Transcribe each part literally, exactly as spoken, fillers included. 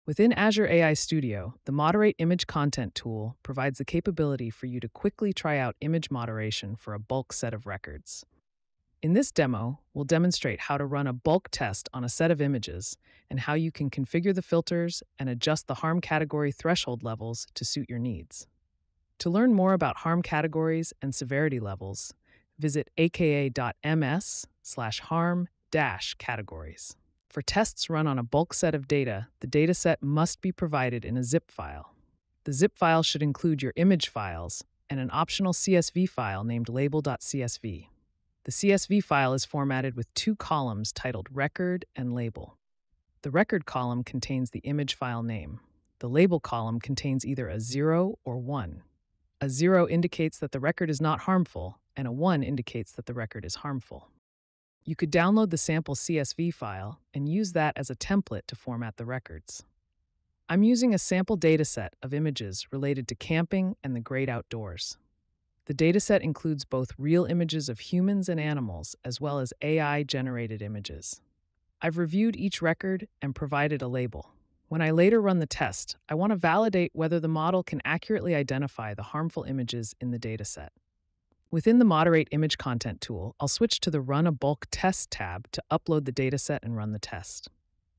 Within Azure A I Studio, the Moderate Image Content tool provides the capability for you to quickly try out image moderation for a bulk set of records. In this demo, we'll demonstrate how to run a bulk test on a set of images and how you can configure the filters and adjust the harm category threshold levels to suit your needs. To learn more about harm categories and severity levels, visit aka.ms slash harm dash categories. For tests run on a bulk set of data, the dataset must be provided in a zip file. The zip file should include your image files and an optional C S V file named label.csv. The C S V file is formatted with two columns titled Record and Label. The Record column contains the image file name. The Label column contains either a zero or one. A zero indicates that the record is not harmful, and a one indicates that the record is harmful. You could download the sample C S V file and use that as a template to format the records. I'm using a sample dataset of images related to camping and the great outdoors. The dataset includes both real images of humans and animals, as well as A I-generated images. I've reviewed each record and provided a label. When I later run the test, I want to validate whether the model can accurately identify the harmful images in the dataset. Within the Moderate Image Content tool, I'll switch to the Run a Bulk Test tab to upload the dataset and run the test.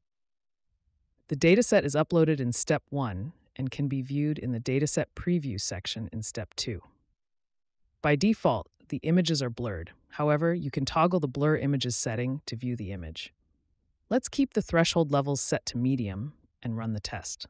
The dataset is uploaded in Step one and can be viewed in the Dataset Preview section in Step two. By default, the images are blurred. However, you can toggle the Blur Images setting to view the image. Let's keep the threshold levels set to medium and run the test.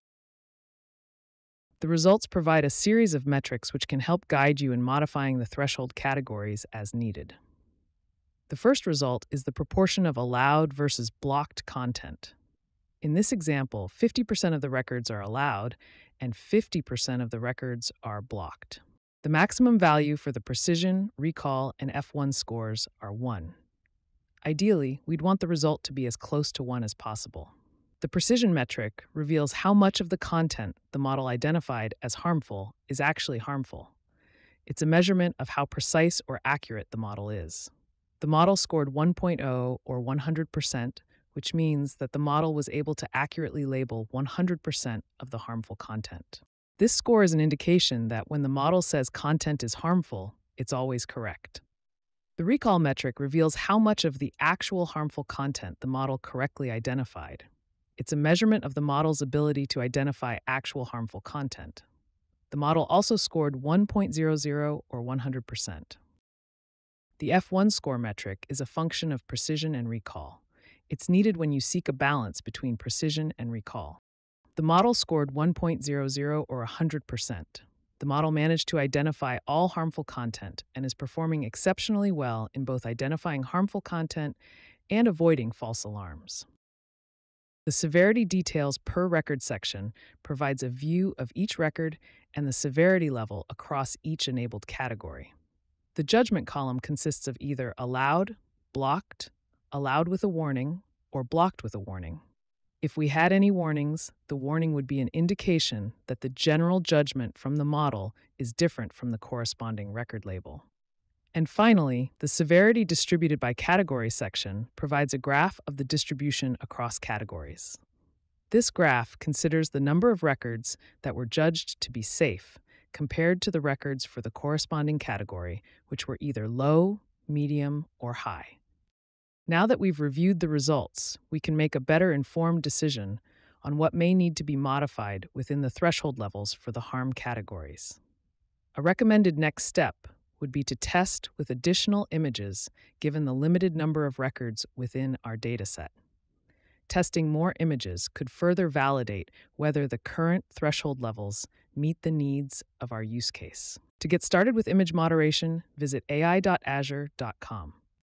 The results provide a series of metrics which can help guide you in modifying the threshold categories as needed. The first result is the proportion of allowed versus blocked content. In this example, fifty percent of the records are allowed and fifty percent of the records are blocked. The maximum value for the precision, recall, and F one scores are one. Ideally, we'd want the result to be as close to one as possible. The precision metric reveals how much of the content the model identified as harmful is actually harmful. It's a measurement of how precise or accurate the model is. The model scored one point zero or one hundred percent, which means that the model was able to accurately label one hundred percent of the harmful content. This score is an indication that when the model says content is harmful, it's always correct. The recall metric reveals how much of the actual harmful content the model correctly identified. It's a measurement of the model's ability to identify actual harmful content. The model also scored one point zero zero or one hundred percent. The F one score metric is a function of precision and recall. It's needed when you seek a balance between precision and recall. The model scored one point zero zero or one hundred percent. The model managed to identify all harmful content and is performing exceptionally well in both identifying harmful content and avoiding false alarms. The Severity Details per Record section provides a view of each record and the severity level across each enabled category. The judgment column consists of either allowed, blocked, allowed with a warning, or blocked with a warning. If we had any warnings, the warning would be an indication that the general judgment from the model is different from the corresponding record label. And finally, the Severity Distributed by Category section provides a graph of the distribution across categories. This graph considers the number of records that were judged to be safe compared to the records for the corresponding category, which were either low, medium, or high. Now that we've reviewed the results, we can make a better informed decision on what may need to be modified within the threshold levels for the harm categories. A recommended next step would be to test with additional images given the limited number of records within our dataset. Testing more images could further validate whether the current threshold levels meet the needs of our use case. To get started with image moderation, visit A I dot azure dot com.